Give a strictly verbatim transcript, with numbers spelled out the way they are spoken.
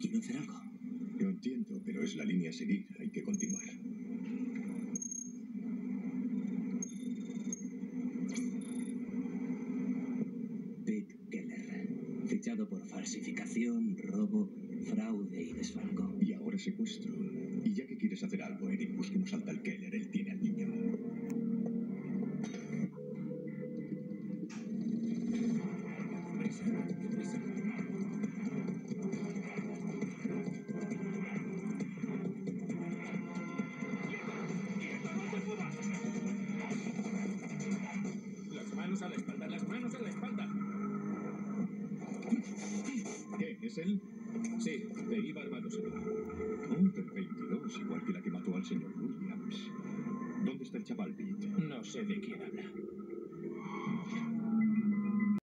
Quiero hacer algo. Lo entiendo, pero es la línea a seguir. Hay que continuar. Pete Keller. Fichado por falsificación, robo, fraude y desfalco. Y ahora secuestro. Y ya que quieres hacer algo, Eric, busquemos al tal Keller. Él tiene al niño. Prisa, prisa. Las manos a la espalda, las manos a la espalda. ¿Qué? ¿Es él? Sí, de iba armado, señor. Oh, del veintidós, igual que la que mató al señor Williams. ¿Dónde está el chaval, Pete? No sé de quién habla.